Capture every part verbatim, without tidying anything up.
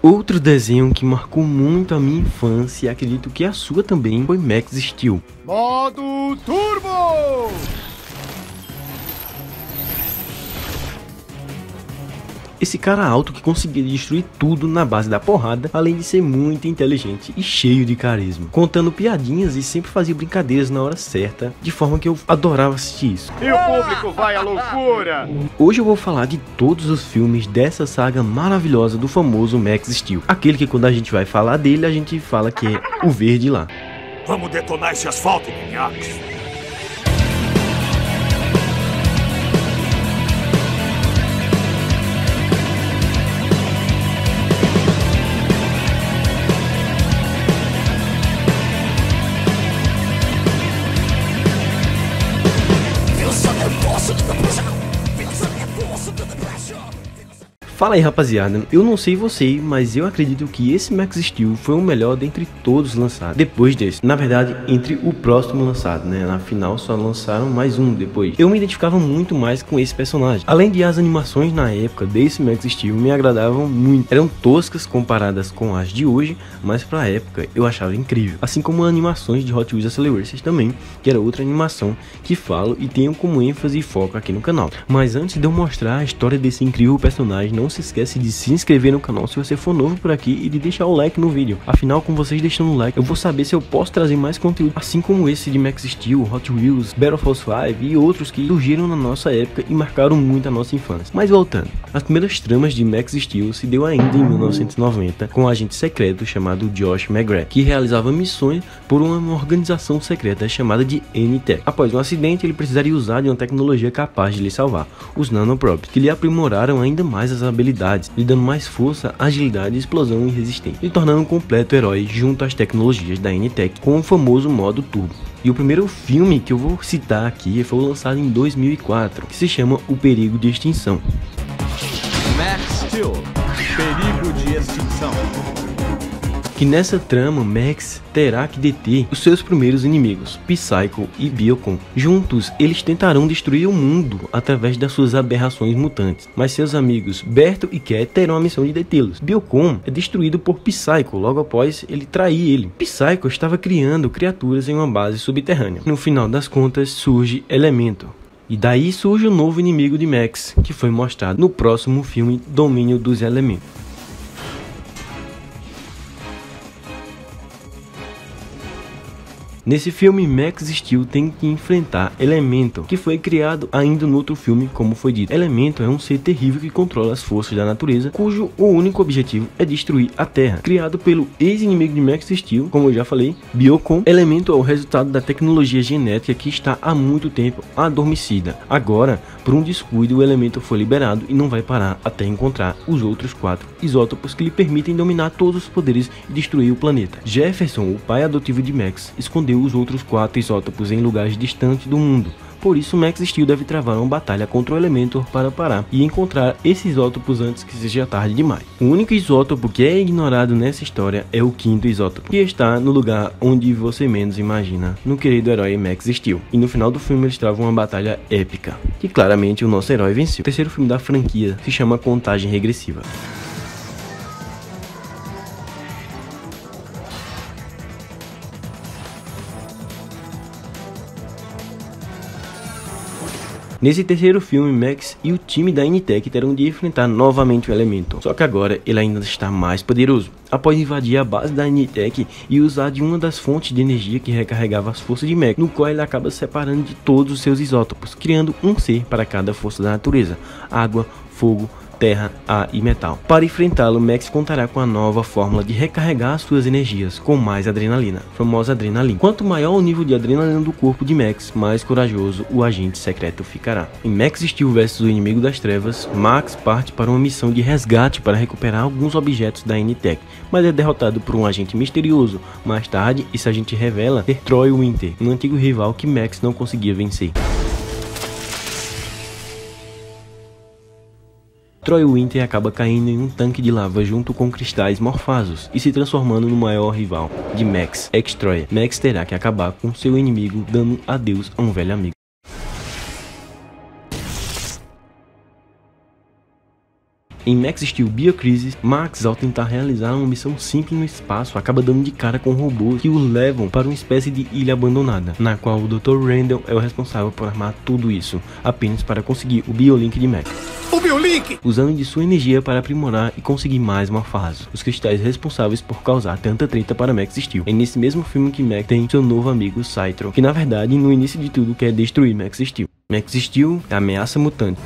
Outro desenho que marcou muito a minha infância e acredito que a sua também foi Max Steel. Modo Turbo! Esse cara alto que conseguia destruir tudo na base da porrada, além de ser muito inteligente e cheio de carisma, contando piadinhas e sempre fazia brincadeiras na hora certa, de forma que eu adorava assistir isso. E o público vai à loucura! Hoje eu vou falar de todos os filmes dessa saga maravilhosa do famoso Max Steel, aquele que quando a gente vai falar dele, a gente fala que é o verde lá. Vamos detonar esse asfalto, minhacos! Fala aí, rapaziada, eu não sei você, mas eu acredito que esse Max Steel foi o melhor dentre todos lançados depois desse. Na verdade, entre o próximo lançado, né? Na final só lançaram mais um depois. Eu me identificava muito mais com esse personagem. Além de as animações na época desse Max Steel me agradavam muito. Eram toscas comparadas com as de hoje, mas pra época eu achava incrível. Assim como animações de Hot Wheels Accelerations também, que era outra animação que falo e tenho como ênfase e foco aqui no canal. Mas antes de eu mostrar a história desse incrível personagem, não Não se esquece de se inscrever no canal se você for novo por aqui e de deixar o like no vídeo. Afinal, com vocês deixando o like, eu vou saber se eu posso trazer mais conteúdo, assim como esse de Max Steel, Hot Wheels, Battle Force cinco e outros que surgiram na nossa época e marcaram muito a nossa infância. Mas voltando, as primeiras tramas de Max Steel se deu ainda em mil novecentos e noventa com um agente secreto chamado Josh McGrath, que realizava missões por uma organização secreta chamada de N T E C. Após um acidente, ele precisaria usar de uma tecnologia capaz de lhe salvar, os nanoprops, que lhe aprimoraram ainda mais as habilidades, lhe dando mais força, agilidade, explosão e resistência, e tornando um completo herói junto às tecnologias da N T E C com o famoso modo turbo. E o primeiro filme que eu vou citar aqui foi lançado em dois mil e quatro, que se chama O Perigo de Extinção. Max Steel, Perigo de Extinção. Que nessa trama Max terá que deter os seus primeiros inimigos, Psycho e Biocon. Juntos, eles tentarão destruir o mundo através das suas aberrações mutantes, mas seus amigos Berto e Cat terão a missão de detê-los. Biocon é destruído por Psycho logo após ele trair ele. Psycho estava criando criaturas em uma base subterrânea. No final das contas, surge Elemento. E daí surge o novo inimigo de Max, que foi mostrado no próximo filme Domínio dos Elementos. Nesse filme, Max Steel tem que enfrentar Elemento, que foi criado ainda no outro filme, como foi dito. Elemento é um ser terrível que controla as forças da natureza, cujo o único objetivo é destruir a Terra. Criado pelo ex-inimigo de Max Steel, como eu já falei, Biocon, Elemento é o resultado da tecnologia genética que está há muito tempo adormecida. Agora, por um descuido, o Elemento foi liberado e não vai parar até encontrar os outros quatro isótopos que lhe permitem dominar todos os poderes e destruir o planeta. Jefferson, o pai adotivo de Max, escondeu os outros quatro isótopos em lugares distantes do mundo. Por isso, Max Steel deve travar uma batalha contra o Elementor para parar e encontrar esses isótopos antes que seja tarde demais. O único isótopo que é ignorado nessa história é o quinto isótopo, que está no lugar onde você menos imagina, no querido herói Max Steel. E no final do filme eles travam uma batalha épica, que claramente o nosso herói venceu. O terceiro filme da franquia se chama Contagem Regressiva. Nesse terceiro filme, Max e o time da N T E C terão de enfrentar novamente o Elemento, só que agora ele ainda está mais poderoso. Após invadir a base da N T E C e usar de uma das fontes de energia que recarregava as forças de Max, no qual ele acaba separando de todos os seus isótopos, criando um ser para cada força da natureza: água, fogo, terra, ar e metal. Para enfrentá-lo, Max contará com a nova fórmula de recarregar suas energias com mais adrenalina, a famosa adrenalina. Quanto maior o nível de adrenalina do corpo de Max, mais corajoso o agente secreto ficará. Em Max Steel versus o Inimigo das Trevas, Max parte para uma missão de resgate para recuperar alguns objetos da N T E C, mas é derrotado por um agente misterioso. Mais tarde, esse agente revela ser Troy Winter, um antigo rival que Max não conseguia vencer. Troy Winter acaba caindo em um tanque de lava junto com cristais morfasos e se transformando no maior rival de Max, X-Troy. Max terá que acabar com seu inimigo, dando adeus a um velho amigo. Em Max Steel Biocrisis, Max, ao tentar realizar uma missão simples no espaço, acaba dando de cara com robôs que o levam para uma espécie de ilha abandonada, na qual o doutor Randall é o responsável por armar tudo isso, apenas para conseguir o Biolink de Max. O Biolink! Usando de sua energia para aprimorar e conseguir mais Morphazos, os cristais responsáveis por causar tanta treta para Max Steel. É nesse mesmo filme que Max tem seu novo amigo Cytron, que na verdade no início de tudo quer destruir Max Steel. Max Steel é a ameaça mutante.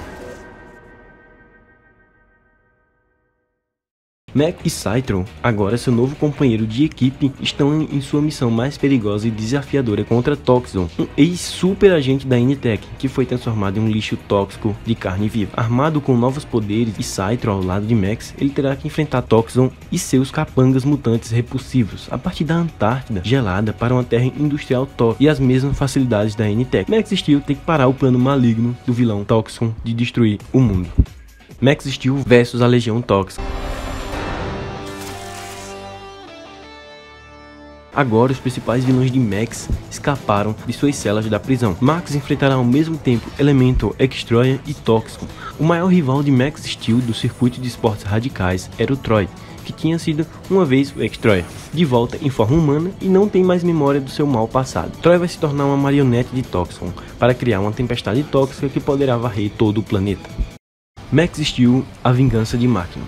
Max e Cytron, agora seu novo companheiro de equipe, estão em sua missão mais perigosa e desafiadora contra Toxon, um ex-super agente da N-Tech, que foi transformado em um lixo tóxico de carne viva. Armado com novos poderes e Cytron ao lado de Max, ele terá que enfrentar Toxon e seus capangas mutantes repulsivos, a partir da Antártida gelada para uma terra industrial tóxica e as mesmas facilidades da N-Tech. Max Steel tem que parar o plano maligno do vilão Toxon de destruir o mundo. Max Steel versus a Legião Tóxica. Agora, os principais vilões de Max escaparam de suas celas da prisão. Max enfrentará ao mesmo tempo Elemental, X-Troia e Toxon. O maior rival de Max Steel do circuito de esportes radicais era o Troy, que tinha sido uma vez o X-Troia, de volta em forma humana e não tem mais memória do seu mal passado. Troy vai se tornar uma marionete de Toxon para criar uma tempestade tóxica que poderá varrer todo o planeta. Max Steel, a vingança de Máquina.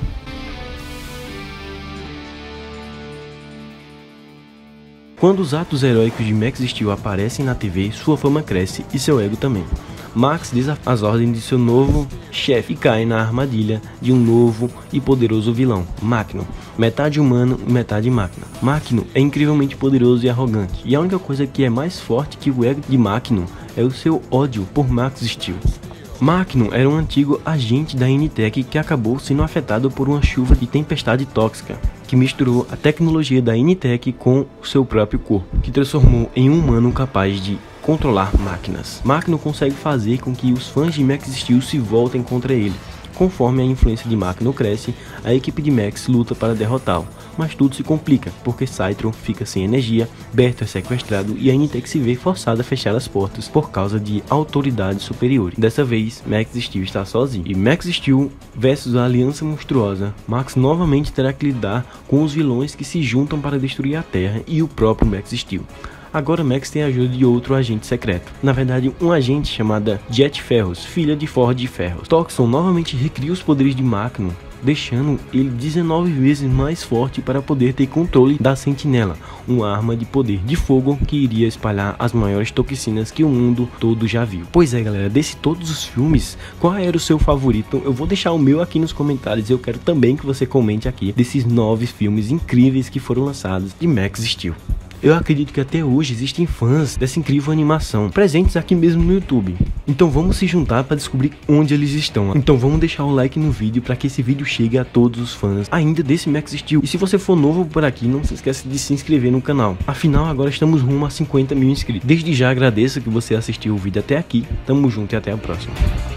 Quando os atos heróicos de Max Steel aparecem na T V, sua fama cresce e seu ego também. Max desafia as ordens de seu novo chefe e cai na armadilha de um novo e poderoso vilão, Máquina, metade humano e metade máquina. Máquina é incrivelmente poderoso e arrogante, e a única coisa que é mais forte que o ego de Máquina é o seu ódio por Max Steel. Máquina era um antigo agente da N-Tech que acabou sendo afetado por uma chuva de tempestade tóxica, que misturou a tecnologia da N-Tech com o seu próprio corpo, que transformou em um humano capaz de controlar máquinas. Máquina consegue fazer com que os fãs de Max Steel se voltem contra ele. Conforme a influência de Máquina cresce, a equipe de Max luta para derrotá-lo, mas tudo se complica, porque Cytron fica sem energia, Berto é sequestrado e a N-Tech se vê forçada a fechar as portas por causa de autoridades superiores. Dessa vez, Max Steel está sozinho. E Max Steel versus a Aliança Monstruosa, Max novamente terá que lidar com os vilões que se juntam para destruir a Terra e o próprio Max Steel. Agora Max tem a ajuda de outro agente secreto, na verdade um agente chamada Jet Ferros, filha de Ford Ferros. Toxon novamente recria os poderes de Máquina, deixando ele dezenove vezes mais forte para poder ter controle da Sentinela, uma arma de poder de fogo que iria espalhar as maiores toxinas que o mundo todo já viu. Pois é galera, desses todos os filmes, qual era o seu favorito? Eu vou deixar o meu aqui nos comentários e eu quero também que você comente aqui desses nove filmes incríveis que foram lançados de Max Steel. Eu acredito que até hoje existem fãs dessa incrível animação, presentes aqui mesmo no YouTube. Então vamos se juntar para descobrir onde eles estão. Então vamos deixar o like no vídeo para que esse vídeo chegue a todos os fãs ainda desse Max Steel. E se você for novo por aqui, não se esqueça de se inscrever no canal. Afinal, agora estamos rumo a cinquenta mil inscritos. Desde já agradeço que você assistiu o vídeo até aqui. Tamo junto e até a próxima.